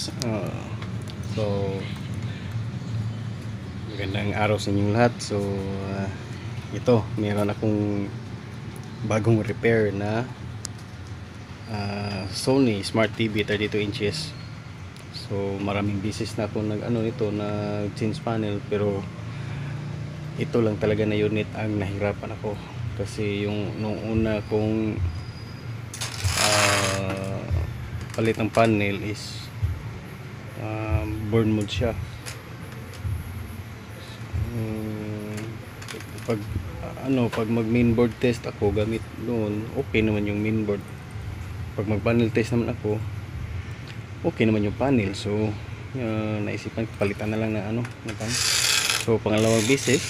guys, so magandang araw sa inyong lahat. So ito, meron akong bagong repair na Sony Smart TV 32 inches. So maraming beses na ako nito na change panel, pero ito lang talaga na unit ang nahirapan ako kasi yung nung una kong palit ng panel is burn mode siya. Pag mag mainboard test ako gamit noon, okay naman yung mainboard. Pag mag panel test naman ako, okay naman yung panel. So naisipan palitan na lang na panel. So pangalawang beses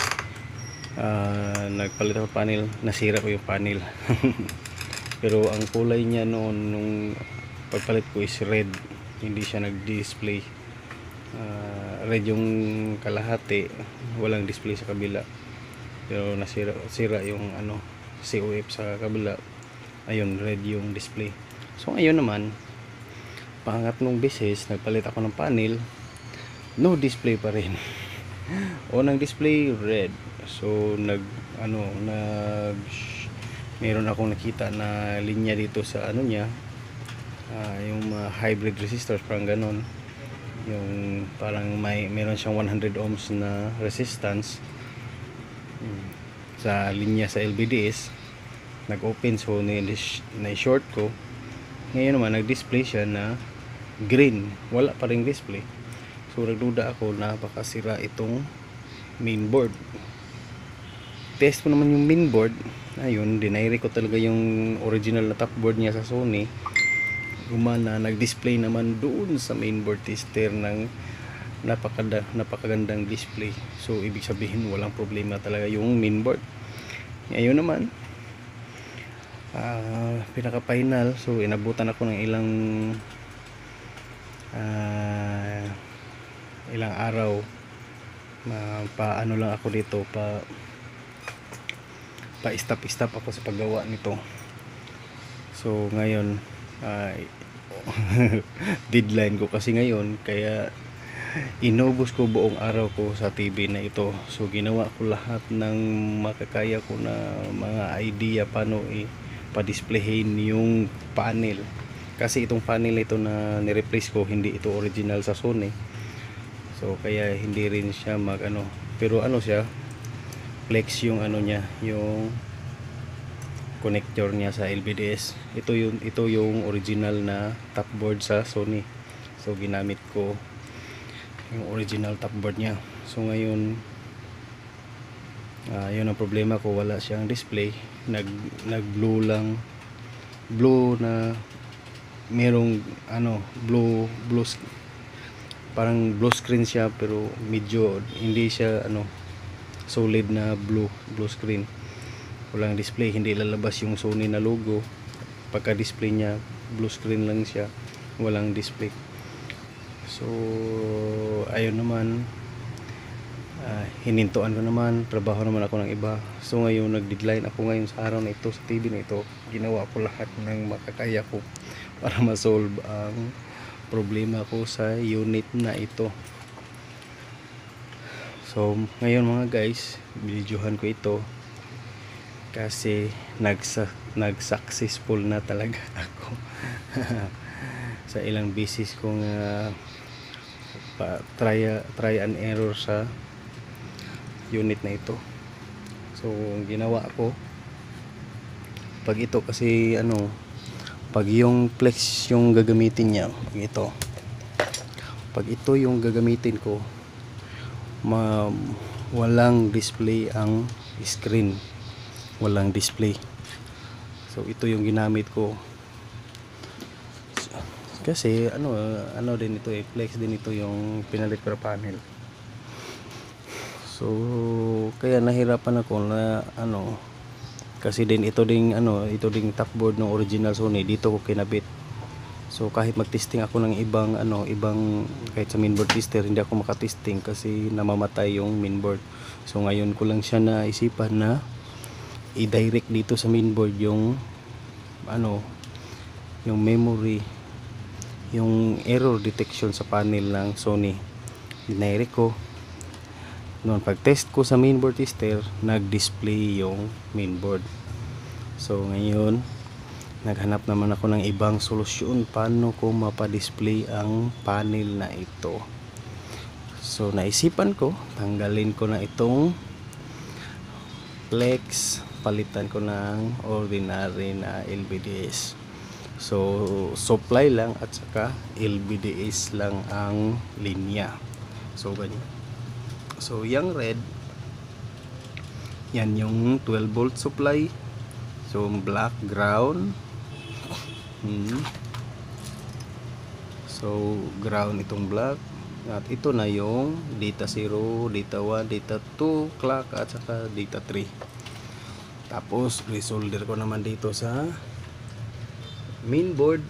nagpalit ako panel, nasira ko yung panel. Pero ang kulay niya noon nung pagpalit ko is red, hindi siya nag-display. Red yung kalahati, walang display sa kabila, pero sira yung COF sa kabila. Ayun, red yung display. So ngayon naman, pangatlong beses nagpalit ako ng panel, no display pa rin. O ng display red. So meron akong nakita na linya dito sa niya, yung hybrid resistors, parang ganon. Yung parang meron siyang 100 ohms na resistance sa linya sa LVDS. Nag-open, so na-short ko. Ngayon naman nag-display siya na green, wala pa ring display. So nagduda ako na baka sira itong mainboard. Test ko naman yung mainboard. Ayun, dinayri ko talaga yung original na top board niya sa Sony. Gumana, nag-display naman doon sa mainboard tester ng napakagandang display. So ibig sabihin walang problema talaga yung mainboard. Ngayon naman pinaka final, so inabutan ako ng ilang araw. Paano lang ako dito, pa stop ako sa paggawa nito. So ngayon deadline ko kasi ngayon, kaya inubos ko buong araw ko sa TV na ito. So ginawa ko lahat ng makakaya ko na mga idea paano pa-displayin yung panel, kasi itong panel ito na ni-replace ko, hindi ito original sa Sony. So kaya hindi rin siya pero siya flex yung niya, yung connector niya sa LVDS. Ito yung original na top board sa Sony. So ginamit ko yung original top board niya. So ngayon yun ang problema ko, wala siyang display. Nag blue lang, blue na merong blue parang blue screen siya, pero medyo hindi siya solid na blue screen. Walang display, hindi lalabas yung Sony na logo. Pagka display niya, blue screen lang siya, walang display. So ayun naman, hinintuan ko naman, trabaho naman ako ng iba. So ngayon nag-deadline ako ngayon sa araw na ito, sa TV na ito. Ginawa ko lahat ng makakaya ko para ma-solve ang problema ko sa unit na ito. So ngayon mga guys, videohan ko ito kasi nag-successful na talaga ako sa ilang beses kong try and error sa unit na ito. So ginawa ko, pag ito kasi pag yung flex yung gagamitin niya, pag ito yung gagamitin ko, walang display ang screen, walang display. So ito yung ginamit ko kasi din ito, flex din ito yung pinalit ko panel. So kaya nahirapan ako na kasi ito ding top board ng original Sony, dito ko kinabit. So kahit magtesting ako ng ibang kahit sa mainboard tester, hindi ako makatesting kasi namamatay yung mainboard. So ngayon ko lang siya naisipan na i-direct dito sa mainboard yung yung memory yung error detection sa panel ng Sony. Dinayri ko noon, pag test ko sa mainboard tester, nag-display yung mainboard. So ngayon naghanap naman ako ng ibang solusyon paano ko mapa-display ang panel na ito. So naisipan ko, tanggalin ko na itong flex, palitan ko ng ordinary na LVDS. So supply lang at saka LVDS lang ang linya. So ganyan. So yung red, yan yung 12 volt supply. So black ground. So ground itong black. At ito na yung data 0, data 1, data 2 clock at saka data 3. Tapos resolder ko naman dito sa mainboard.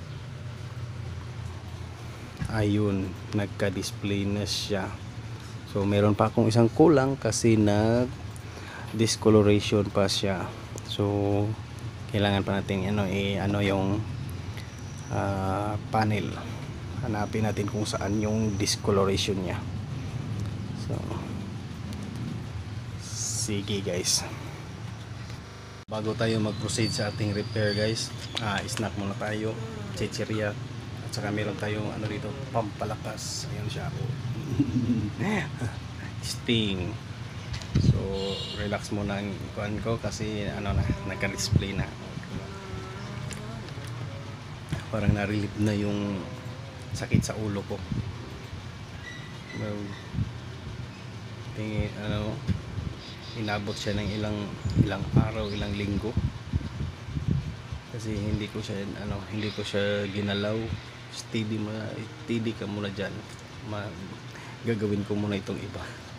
Ayun, nagka-display na siya. So meron pa akong isang kulang kasi nag discoloration pa siya. So kailangan pa natin ano yung panel. Hanapin natin kung saan yung discoloration niya. So sige guys, bago tayo mag-proceed sa ating repair guys, snack muna tayo, chichirya, at saka meron tayong ano dito, pampalakas. Ayan siya. Sting. So relax muna ang kuan ko kasi ano na, nagka-display na. Parang na-relieve na yung sakit sa ulo ko. Inabot siya ng ilang araw, ilang linggo. Kasi hindi ko siya ginalaw. Steady ka muna diyan. Gagawin ko muna itong iba.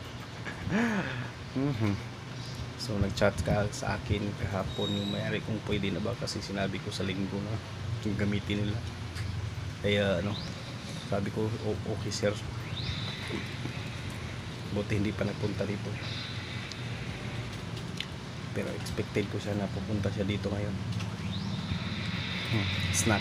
So nag-chat ka sa akin kahapon yung may-ari kung pwede na ba, kasi sinabi ko sa linggo na yung gamitin nila. Kaya sabi ko okay sir. Buti hindi pa nagpunta dito. Pero expected ko siya na pupunta siya dito ngayon. Snack.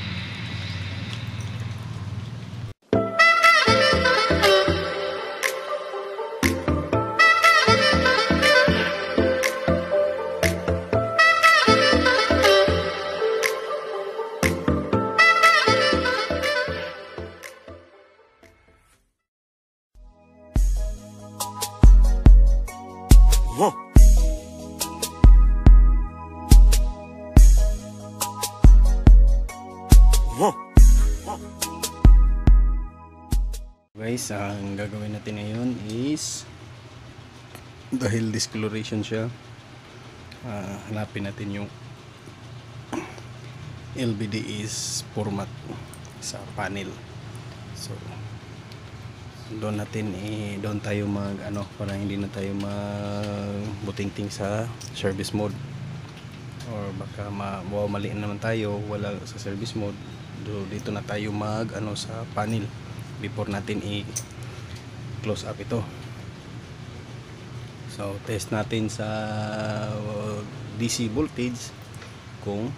Guys, ang gagawin natin ngayon is, dahil discoloration siya, hanapin natin yung LVDS format sa panel. So doon tayo para hindi na tayo magbutingting sa service mode, or baka maliin naman tayo wala sa service mode. Dito na tayo sa panel before natin i-close up ito. So test natin sa DC voltage kung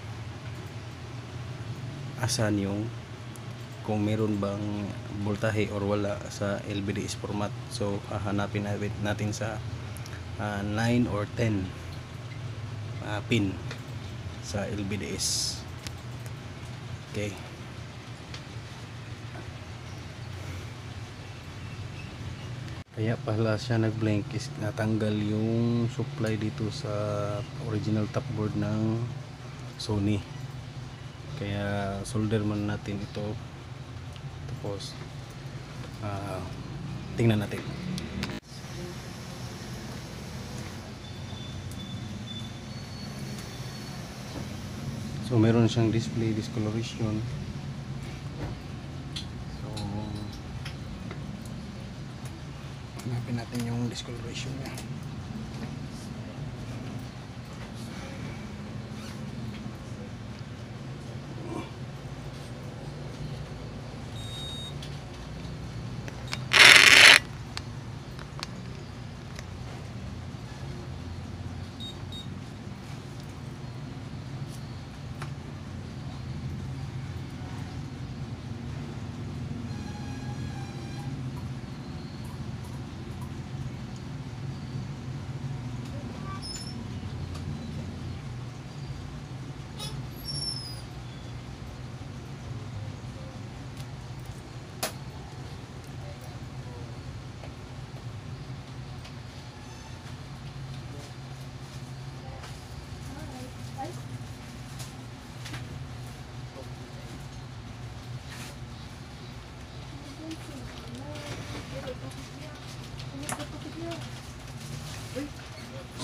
asan kung meron bang voltahe or wala sa LVDS format. So hahanapin natin sa 9 or 10 pin sa LVDS. Okay. Kaya pala siya nag-blink is natanggal yung supply dito sa original top board ng Sony. Kaya solder man natin ito. Tapos tingnan natin. So meron siyang display discoloration. Hanapin natin yung discoloration niya.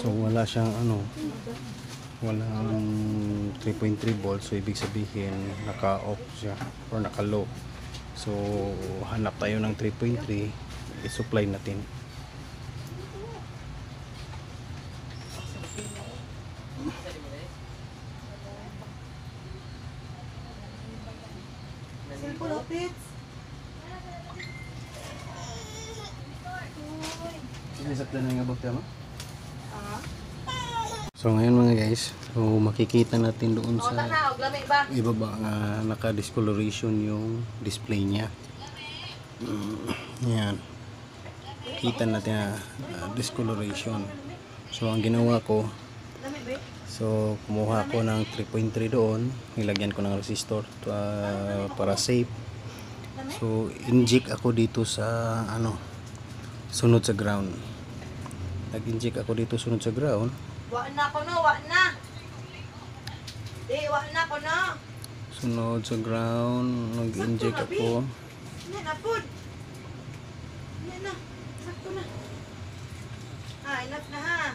So wala siyang walang 3.3 volts, so ibig sabihin naka-off siya or naka-low. So hanap tayo ng 3.3, i-supply natin. So ngayon mga guys, so makikita natin doon sa ibaba nga naka-discoloration yung display niya. Yan. Kita natin na discoloration. So ang ginawa ko, so kumuha ko ng 3.3 doon, nilagyan ko ng resistor para safe. So inject ako dito sa sunod sa ground. Nag-inject ako dito sunod sa ground. Wa na ko no, wa na. Di, wa na ko no. Sunod sa ground, nag-inject ako. Yan na food. Yan na. Sakto na. Enough na ha.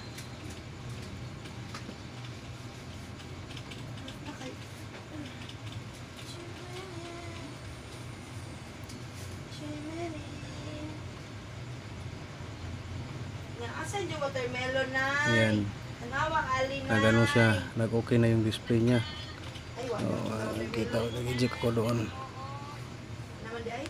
Asan yung watermelon na? Ayan. Tanawa, alin na. Nagano siya, nag-okay na yung display niya. Ay, wala. Kita ko, nag-inject ako doon. Naman di ay?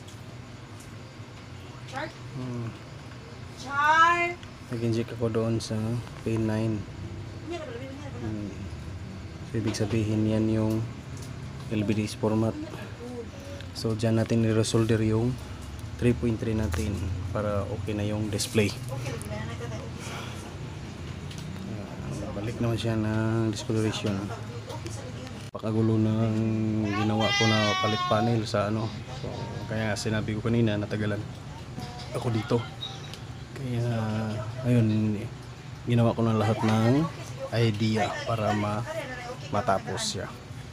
Char? Hmm. Char! Nag-inject ako doon sa P9. Yan na pala, yan na pala. So, ibig sabihin yan yung LVDS format. So dyan natin i-resolder yung 3.3 natin para okay na yung display. Balik naman siya ng discoloration. Pakagulo ng ginawa ko na palit panel sa so, kaya sinabi ko kanina natagalan ako dito. Kaya ayun, ginawa ko na lahat ng idea para matapos siya.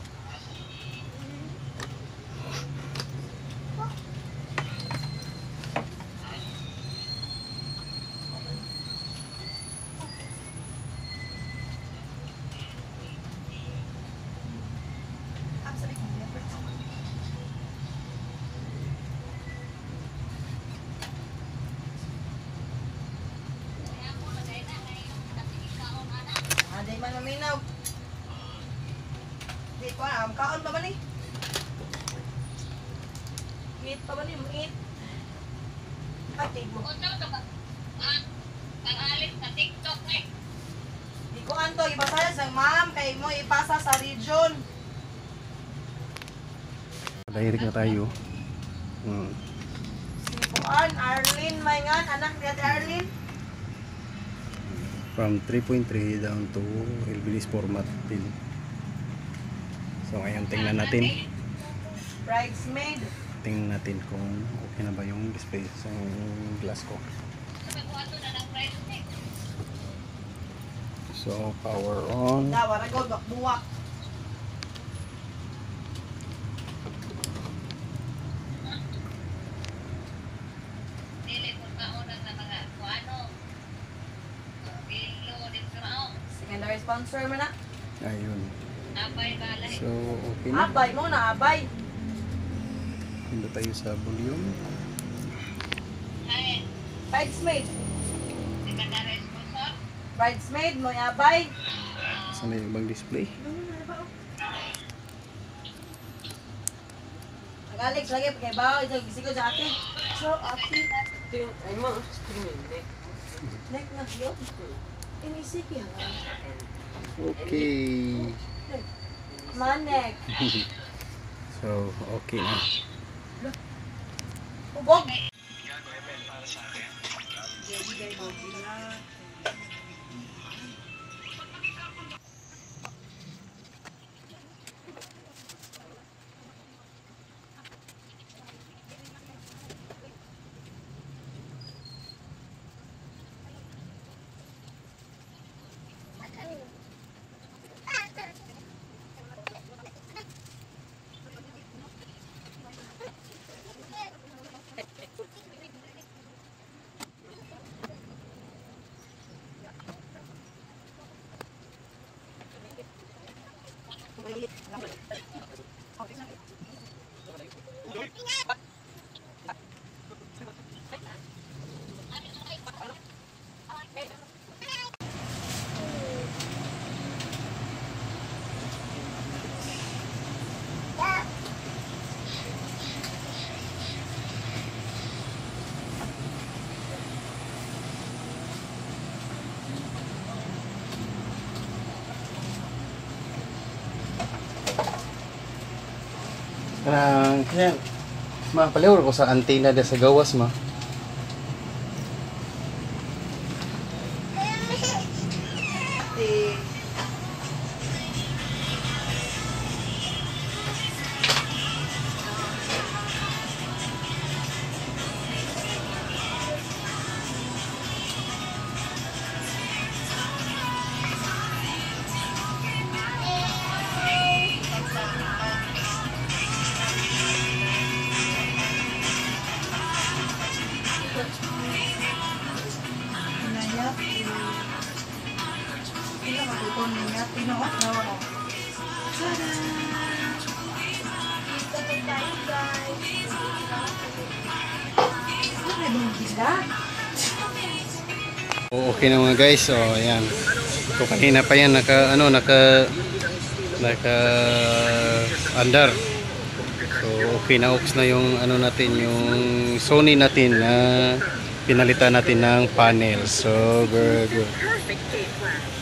Di man maminaw. Di ko alam, kaon pa ba ni? Eat pa ba ni? Eat. Atig mo. Pag-alis sa TikTok eh. Di ko anto, ibasaya sa ma'am, kay mo ipasa sa region. Direct na tayo. Si Kuan, Arlene, Mayngan, anak ni Ate Arlene. From 3.3 down to LVDS format pin. So ngayon tingnan natin. Bridesmaid. Tingnan natin kung okay na ba yung display sa glass ko. So power on. Dawa, ragod, buwak. Secondary sponsor mo na. Ayun. Abay balay. So okay na. Abay mo na, abay. Punta tayo sa volume. Ay, Bridesmaid. secondary sponsor. Bridesmaid mo, abay. Saan na yung ibang display? Alex, lagi kay bawo ito gisigo sa akin. So, ate, Ay mo, streaming neck. neck na yun. Inisiki ha. Okay. Manek. So okay na. Ubog. Kaya, ma, palihor ko sa antena da sa gawas, ma. Eh, Inayat. Sila matutong niya. Tinoot na ako. Tada! Ano may bang bigat? Okay na mga guys, so ayan. So kanina pa yan naka andar. So okay na ox na yung ano natin, yung Sony natin na pinalitan natin ng panel. So very good.